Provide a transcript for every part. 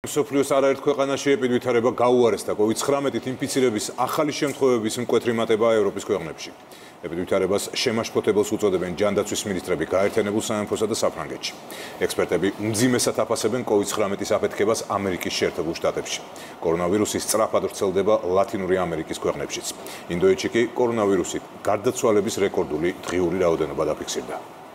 მსოფლიოს არაერთ ქვეყანაში ეპიდვითარება გაუარესდა COVID-19 ინფიცირების ახალი შემთხვევების მკვეთრი მატება ევროპის ქვეყნებში. ეპიდვითარებას შემაშფოთებელს უწოდებენ ჯანდაცვის მინისტრები გაერთიანებულ სამეფოსა და საფრანგეთში. ექსპერტები მძიმესად აფასებენ COVID-19 აფეთქებას ამერიკის შეერთებულ შტატებში. კორონავირუსი სწრაფად ვრცელდება ლათინური ამერიკის ქვეყნებშიც. ინდოეთში კი კორონავირუსით გარდაცვალების რეკორდული დღიური რაოდენობა დაფიქსირდა.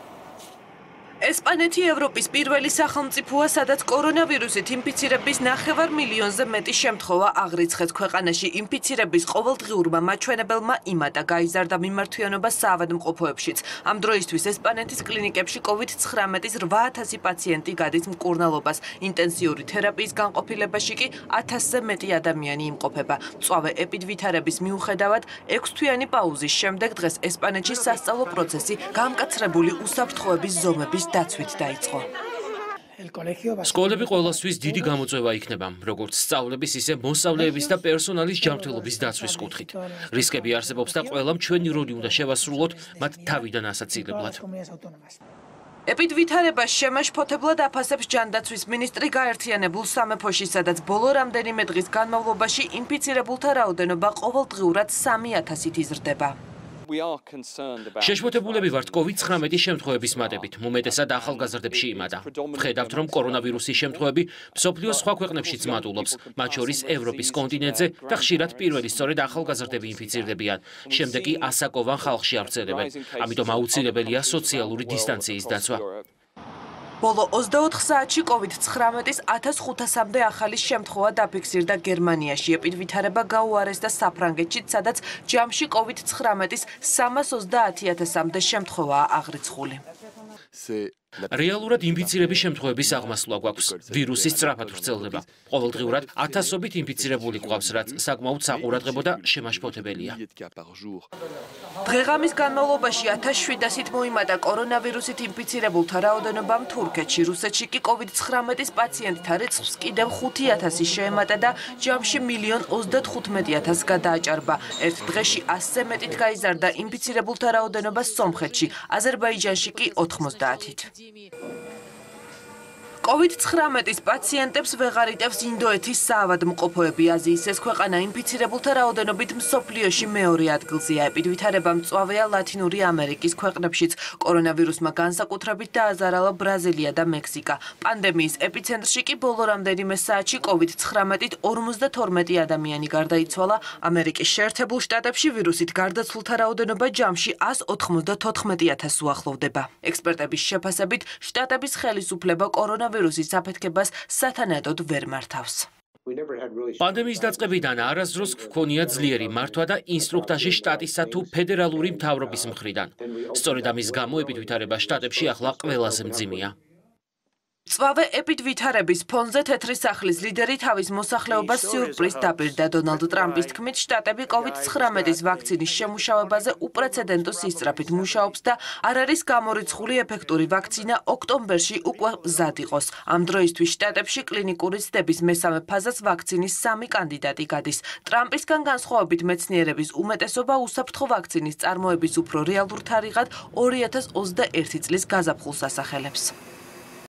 ესპანეთი ევროპის პირველი სახელმწიფოა, სადაც კორონავირუსით ინფიცირების 9 მილიონზე მეტი შემთხვევა აღრიცხეს. ქვეყანაში ინფიცირების ყოველდღიურმა მაჩვენებელმა იმატა გაიზარდა მიმართვიანობა საავადმყოფოებშიც. ამ დროისთვის ესპანეთის კლინიკებში COVID-19-ის 8000 პაციენტი გადის მკურნალობას. ინტენსიური თერაპიის განყოფილებაში კი 1000-ზე მეტი ადამიანი იმყოფება. მწვავე ეპიდვითარების მიუხედავად 6 თვიანი პაუზის შემდეგ დღეს ესპანეთში სასწავლო პროცესი გამკაცრებული უსაფრთხოების ზომების დაცვით დაიწყო. სკოლები ყოველასთვის დიდი გამოწვევა იქნება, როგორც სწავლების, ისე მოსწავლეების და პერსონალის ჯანმრთელობის დაცვის კუთხით. რისკები არსებობს და ყველამ ჩვენი როლი უნდა შევასრულოთ მათ თავიდან ასაცილებლად. ეპიდვითარებას შემაშფოთებლად აფასებს ჯანდაცვის მინისტრი გაერთიანებულ სამეფოში, სადაც ბოლო რამდენიმე დღის განმავლობაში ინფიცირებულთა რაოდენობა ყოველდღიურად 3000-ით იზრდება. შეშფოთებულები ვართ COVID-19 შემთხვევების მატებით, უმეტესად ახალგაზრდებში იმატა. ვხედავთ, რომ კორონავირუსის შემთხვევები მსოფლიოს სხვა ქვეყნებშიც მატულობს, მათ შორის ევროპის კონტინენტზე და ხშირად პირველი სწორედ ახალგაზრდები ინფიცირდებიან. შემდეგ კი ასაკოვან ხალხში ავრცელებენ. ამიტომ აუცილებელია სოციალური დისტანციის დაცვა. ბოლო 24 საათში COVID-19-ის 1500-მდე ახალი შემთხვევა დაფიქსირდა გერმანიაში. ეპიდვითარება გაუარესდა საფრანგეთშიც, სადაც ჯამში COVID-19-ის 330.000-მდე შემთხვევაა აღრიცხული. რეალურად ინფიცირების შემთხვევების აღმასვლა გვაქვს. ვირუსი სწრაფად ვრცელდება. ყოველდღიურად ათასობით ინფიცირებული გვყავს, რაც საკმაოდ საყურადღებო და შემაშფოთებელია. დღეღამის განმავლობაში 1700-ით მოიმატა კორონავირუსით ინფიცირებულთა რაოდენობა თურქეთში. რუსეთში კი COVID-19-ის პაციენტთა რიცხვს კიდევ 5000 შეემატა და ჯამში 1,35,000 გადააჭარბა. ერთ დღეში 100-ზე მეტით გაიზარდა ინფიცირებულთა რაოდენობა სომხეთში, აზერბაიჯანში კი 90-ით. COVID-19-ის პაციენტებს ვეღარ იტევს ინდოეთის საავადმყოფოები. აზიის ეს ქვეყანა ინფიცირებულთა რაოდენობით მსოფლიოში მეორე ადგილზეა. ეპიდვითარება მწვავეა ლათინური ამერიკის ქვეყნებშიც. კორონავირუსმა განსაკუთრებით დააზარალა ბრაზილია და მექსიკა. პანდემიის ეპიცენტრში კი ბოლო რამდენიმე საათში COVID-19-ით 52 ადამიანი გარდაიცვალა. ამერიკის შეერთებულ შტატებში ვირუსით გარდაცვლულთა რაოდენობა ჯამში 194,000-ს უახლოვდება. ექსპერტების შეფასებით, შტატების ხელისუფლება კორონავირუსის აფეთქებას სათანადოდ ვერ მართავს. პანდემიის დაწყებიდან არასდროს გვქონია ძლიერი მართვა და ინსტრუქტაჟი შტატისა თუ ფედერალური მთავრობის მხრიდან. სწორედ ამის გამო ეპიდვითარება შტატებში ახლა ყველაზე მძიმეა. მწვავე ეპიდვითარების ფონზე თეთრი სახლის ლიდერი თავის მოსახლეობას სიურპრიზ დაპირდა. დონალდ ტრამპის თქმით, შტატები COVID-19-ის ვაქცინის შემუშავებაზე უპრეცედენტო სისწრაფით მუშაობს და არ არის გამორიცხული ეფექტური ვაქცინა ოქტომბერში უკვე მზად იყოს. ამ დროისთვის შტატებში კლინიკური ცდების მესამე ფაზას ვაქცინის 3 კანდიდატი გადის. ტრამპისგან განსხვავებით მეცნიერების უმეტესობა უსაფრთხო ვაქცინის წარმოების უფრო რეალურ თარიღად 2021 წლის გაზაფხულს ასახელებს.